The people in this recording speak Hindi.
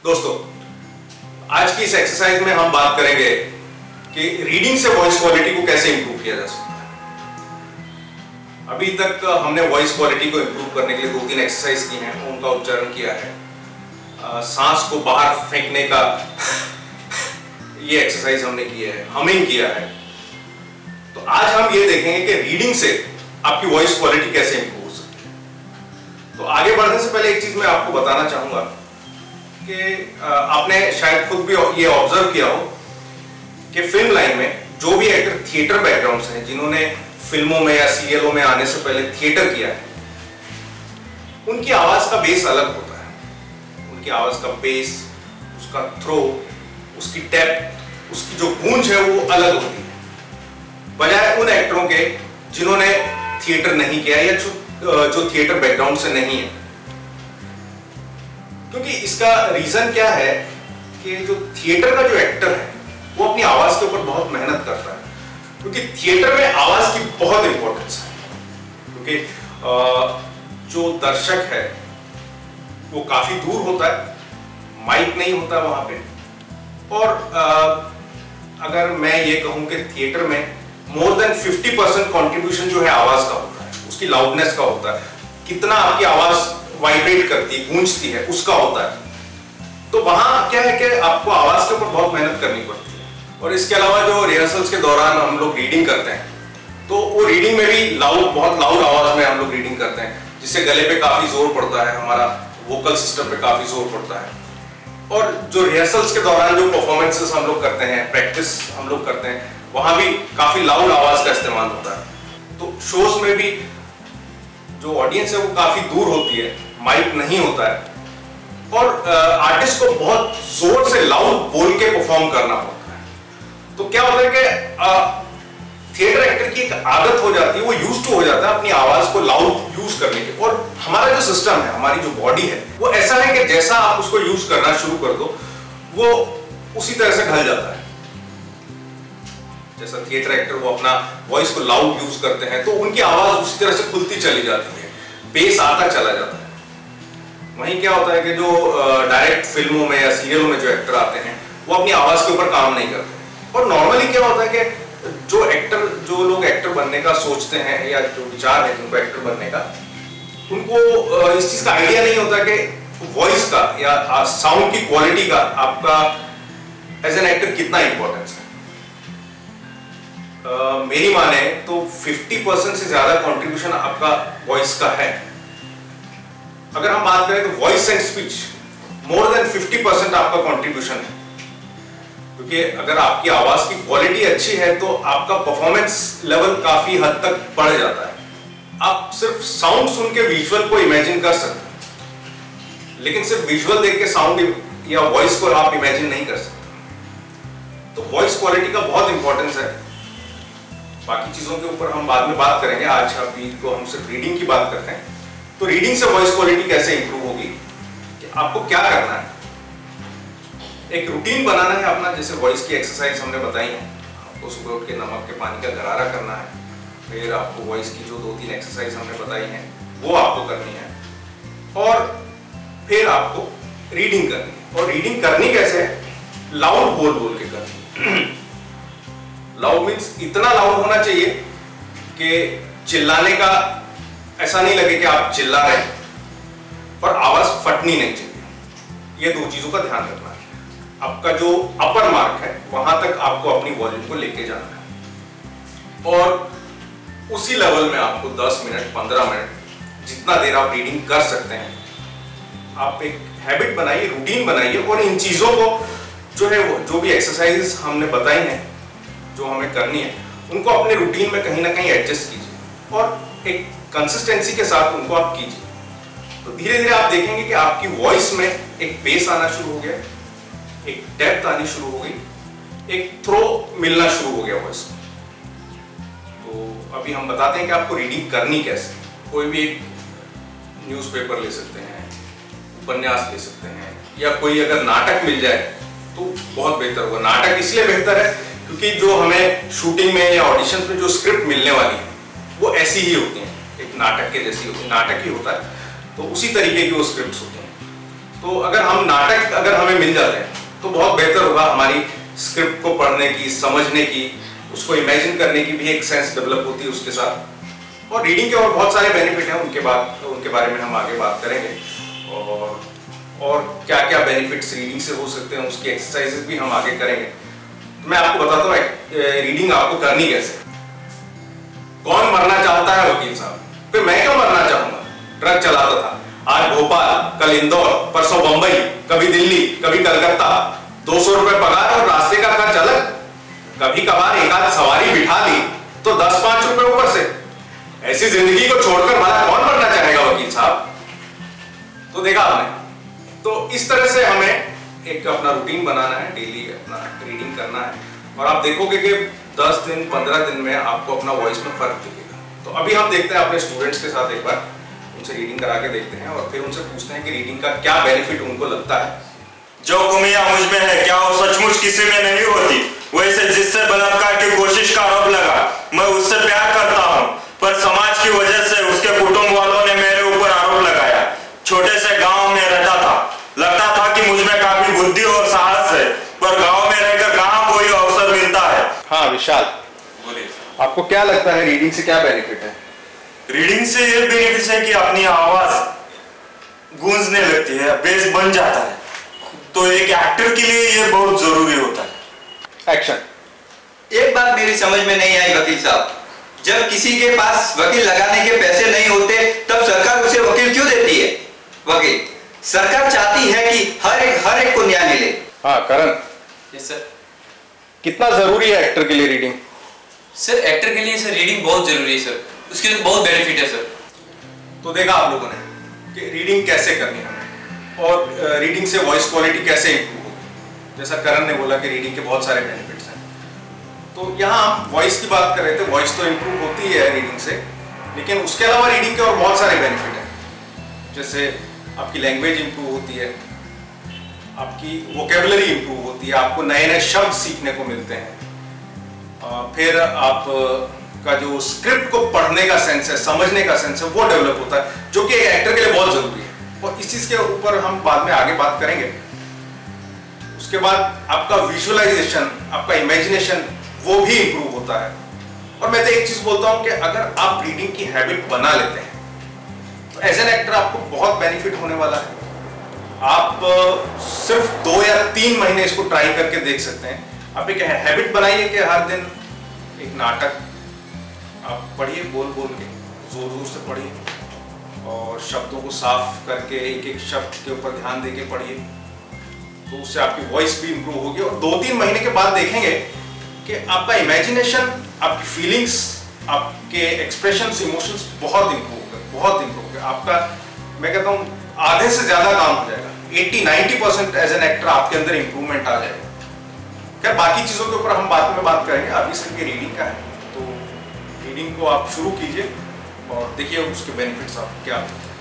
दोस्तों, आज की इस एक्सरसाइज में हम बात करेंगे कि रीडिंग से वॉइस क्वालिटी को कैसे इंप्रूव किया जा सकता है। अभी तक हमने वॉइस क्वालिटी को इंप्रूव करने के लिए 2-3 एक्सरसाइज की हैं, उनका उच्चारण किया है, सांस को बाहर फेंकने का ये एक्सरसाइज हमने की है, हमिंग किया है। तो आज हम ये देखेंगे कि रीडिंग से आपकी वॉइस क्वालिटी कैसे इंप्रूव हो सकती है। तो आगे बढ़ने से पहले एक चीज मैं आपको बताना चाहूंगा कि आपने शायद खुद भी ये ऑब्जर्व किया हो कि फिल्म लाइन में जो भी एक्टर थिएटर बैकग्राउंड से हैं, जिन्होंने फिल्मों में या सीरियलों में आने से पहले थिएटर किया है, उनकी आवाज का बेस अलग होता है। उनकी आवाज का बेस, उसका थ्रो, उसकी डेप्थ, उसकी जो गूंज है वो अलग होती है, बजाय उन एक्टरों के जिन्होंने थिएटर नहीं किया या जो थिएटर बैकग्राउंड से नहीं है। क्योंकि इसका रीजन क्या है कि जो थिएटर का जो एक्टर है वो अपनी आवाज के ऊपर बहुत मेहनत करता है, क्योंकि थिएटर में आवाज की बहुत इंपॉर्टेंस है। क्योंकि जो दर्शक है वो काफी दूर होता है, माइक नहीं होता वहां पे, और अगर मैं ये कहूं कि थिएटर में मोर देन 50% कॉन्ट्रीब्यूशन जो है आवाज का होता है, उसकी लाउडनेस का होता है, कितना आपकी आवाज वाइब्रेट करती है, गूंजती है, उसका होता है। तो वहां क्या है कि आपको आवाज के ऊपर बहुत मेहनत करनी पड़ती है। और इसके अलावा जो रिहर्सल्स के दौरान हम लोग रीडिंग करते हैं, तो वो रीडिंग में भी बहुत लाउड आवाज में हम लोग रीडिंग करते हैं, जिससे गले पे काफी जोर पड़ता है, हमारा वोकल सिस्टम पे काफी जोर पड़ता है। और जो रिहर्सल्स के दौरान जो परफॉर्मेंसेस हम लोग करते हैं, प्रैक्टिस हम लोग करते हैं, वहां भी काफी लाउड आवाज का इस्तेमाल होता है। तो शोज में भी जो ऑडियंस है वो काफी दूर होती है, माइक नहीं होता है, और आर्टिस्ट को बहुत जोर से लाउड बोल के परफॉर्म करना पड़ता है। तो क्या होता है कि थिएटर एक्टर की एक आदत हो जाती है, वो यूज्ड टू हो जाता है अपनी आवाज को लाउड यूज करने की। और हमारा जो सिस्टम है, हमारी जो बॉडी है, वो ऐसा है कि जैसा आप उसको यूज करना शुरू कर दो, वो उसी तरह से ढल जाता है। जैसा थिएटर एक्टर वो अपना वॉइस को लाउड यूज करते हैं, तो उनकी आवाज उसी तरह से खुलती चली जाती है, बेस आता चला जाता है। वहीं क्या होता है कि जो डायरेक्ट फिल्मों में या सीरियलों में जो एक्टर आते हैं, वो अपनी आवाज के ऊपर काम नहीं करते। और नॉर्मली क्या होता है कि जो लोग एक्टर बनने का सोचते हैं, या जो विचार है जिनको एक्टर बनने का, उनको इस चीज का आइडिया नहीं होता कि वॉइस का या साउंड की क्वालिटी का आपका एज एन एक्टर कितना इंपॉर्टेंस है। मेरी माने तो 50% से ज्यादा कंट्रीब्यूशन आपका वॉइस का है। अगर हम बात करें तो voice and speech more than 50% आपका कंट्रीब्यूशन है। क्योंकि अगर आपकी आवाज की क्वालिटी अच्छी है तो आपका परफॉर्मेंस लेवल काफी हद तक बढ़ जाता है। आप सिर्फ साउंड सुन के विजुअल को इमेजिन कर सकते हैं, लेकिन सिर्फ विजुअल देख के साउंड या वॉइस को आप इमेजिन नहीं कर सकते। तो वॉइस क्वालिटी का बहुत इंपॉर्टेंस है। बाकी चीजों के ऊपर हम बाद में बात करेंगे, आज अभी तो हम सिर्फ रीडिंग की बात करते हैं। तो रीडिंग से वॉइस क्वालिटी कैसे इंप्रूव होगी, कि आपको क्या करना है, एक रूटीन बनाना है अपना। जैसे वॉइस की एक्सरसाइज हमने बताई है, आपको सुबह उठ के नमक के पानी का गरारा करना है, फिर आपको वॉइस की जो 2-3 एक्सरसाइज हमने बताई हैं वो आपको करनी है, और फिर आपको रीडिंग करनी है। और रीडिंग करनी कैसे है, लाउड बोल बोल के करनी। लाउड मीन्स इतना लाउड होना चाहिए कि चिल्लाने का ऐसा नहीं लगे कि आप चिल्ला रहे हैं, पर आवाज फटनी नहीं चाहिए। ये 2 चीजों का ध्यान रखना है। आपका जो अपर मार्क है वहां तक आपको अपनी वॉल्यूम को लेके जाना है, और उसी लेवल में आपको 10 मिनट 15 मिनट जितना देर आप रीडिंग कर सकते हैं, आप एक हैबिट बनाइए, रूटीन बनाइए। और इन चीजों को जो है, जो भी एक्सरसाइजेस हमने बताई हैं जो हमें करनी है, उनको अपने रूटीन में कहीं ना कहीं एडजस्ट कीजिए, और एक कंसिस्टेंसी के साथ उनको आप कीजिए। तो धीरे धीरे आप देखेंगे कि आपकी वॉइस में एक बेस आना शुरू हो गया, एक डेप्थ आनी शुरू हो गई, एक थ्रो मिलना शुरू हो गया वॉइस में। तो अभी हम बताते हैं कि आपको रीडिंग करनी कैसे। कोई भी एक न्यूज़पेपर ले सकते हैं, उपन्यास ले सकते हैं, या कोई अगर नाटक मिल जाए तो बहुत बेहतर होगा। नाटक इसलिए बेहतर है क्योंकि जो हमें शूटिंग में या ऑडिशंस में जो स्क्रिप्ट मिलने वाली है वो ऐसी ही होती है, एक नाटक के जैसी होती है, नाटक ही होता है, तो उसी तरीके की वो स्क्रिप्ट्स होती हैं। तो अगर हम नाटक अगर हमें मिल जाते हैं तो बहुत बेहतर होगा, हमारी स्क्रिप्ट को पढ़ने की, समझने की, उसको इमेजिन करने की भी एक सेंस डेवलप होती है उसके साथ। और रीडिंग के और बहुत सारे बेनिफिट हैं, उनके बारे में हम आगे बात करेंगे। और क्या क्या बेनिफिट्स रीडिंग से हो सकते हैं, उसकी एक्सरसाइजेस भी हम आगे करेंगे। तो मैं आपको बताता हूँ रीडिंग आपको करनी कैसे। कौन मरना चाहता है वकील साहब? फिर मैं क्यों मरना चाहूंगा? ट्रक चलाता था, आज भोपाल, कल इंदौर, परसों बंबई, कभी दिल्ली, कभी कलकत्ता, 200 रुपए पगार और रास्ते का खर्च अलग। कभी कभार एक आध सवारी बिठा ली तो 10-5 रुपए ऊपर से। ऐसी जिंदगी को छोड़कर भला कौन मरना चाहेगा वकील साहब? तो देखा आपने, तो इस तरह से हमें एक अपना रूटीन बनाना है, डेली अपना रीडिंग करना है, और आप देखोगे कि 10 दिन 15 दिन में आपको अपना वॉइस में फर्क दिखेगा। तो अभी हम देखते हैं अपने स्टूडेंट्स के साथ, एक बार उनसे रीडिंग करा के देखते हैं और फिर उनसे पूछते हैं कि रीडिंग का क्या बेनिफिट उनको लगता है। जो खूबियां मुझ में है क्या वो सचमुच किसी में नहीं होती? वैसे जिससे बलात्कार की कोशिश का आरोप लगा, मैं उससे प्यार करता हूँ, पर समाज की वजह से उसके कुटुंब वालों ने मेरे ऊपर आरोप लगाया। छोटे से गांव में रहता था, लगता था कि मुझ में काफी बुद्धि और साहस है, पर गांव में रहकर कहाँ कोई अवसर मिलता है। हाँ विशाल, बोलिए। आपको क्या लगता है रीडिंग से क्या बेनिफिट है? रीडिंग से ये बेनिफिट है कि अपनी आवाज गूंजने लगती है, बेस बन जाता है, तो एक एक्टर के लिए ये बहुत जरूरी होता है। एक्शन। एक बात मेरी समझ में नहीं आई वकील साहब, जब किसी के पास वकील लगाने के पैसे नहीं होते तब सरकार उसे वकील क्यों देती है? वकील सरकार चाहती है कि हर एक को न्याय मिले। हाँ करण। Yes sir. कितना जरूरी है एक्टर के लिए रीडिंग? सर एक्टर के लिए सर रीडिंग बहुत जरूरी है सर, उसके लिए बहुत बेनिफिट है सर। तो देखा आप लोगों ने कि रीडिंग कैसे करनी है हमें, और रीडिंग से वॉइस क्वालिटी कैसे इंप्रूव होगी। जैसा करण ने बोला कि रीडिंग के बहुत सारे बेनिफिट्स हैं, तो यहाँ हम वॉइस की बात कर रहे थे। वॉइस तो इंप्रूव होती है रीडिंग से, लेकिन उसके अलावा रीडिंग के और बहुत सारे बेनिफिट हैं। जैसे आपकी लैंग्वेज इंप्रूव होती है, आपकी वोकेबलरी इंप्रूव होती है, आपको नए नए शब्द सीखने को मिलते हैं। फिर आप का जो स्क्रिप्ट को पढ़ने का सेंस है, समझने का सेंस है, वो डेवलप होता है, जो कि एक एक्टर के लिए बहुत जरूरी है। और इस चीज के ऊपर हम बाद में आगे बात करेंगे। उसके बाद आपका विजुअलाइजेशन, आपका इमेजिनेशन, वो भी इंप्रूव होता है। और मैं तो एक चीज बोलता हूं कि अगर आप रीडिंग की हैबिट बना लेते हैं तो एज एन एक्टर आपको बहुत बेनिफिट होने वाला है। आप सिर्फ 2 या 3 महीने इसको ट्राई करके देख सकते हैं। आप एक हैबिट बनाइए कि हर दिन एक नाटक आप पढ़िए, बोल बोल के, जोर जोर से पढ़िए, और शब्दों को साफ करके एक एक शब्द के ऊपर ध्यान देके पढ़िए। तो उससे आपकी वॉइस भी इंप्रूव होगी। और 2-3 महीने के बाद देखेंगे कि आपका इमेजिनेशन, आपकी फीलिंग्स, आपके एक्सप्रेशंस, इमोशंस बहुत इंप्रूव हो गए, बहुत इंप्रूव हो गए। आपका, मैं कहता हूँ, आधे से ज्यादा काम हो जाएगा। 80-90% एज एन एक्टर आपके अंदर इंप्रूवमेंट आ जाएगा। क्या बाकी चीजों के ऊपर हम बाद में बात करेंगे, अभी सिर्फ ये रीडिंग का है। तो रीडिंग को आप शुरू कीजिए और देखिए उसके बेनिफिट्स आप क्या।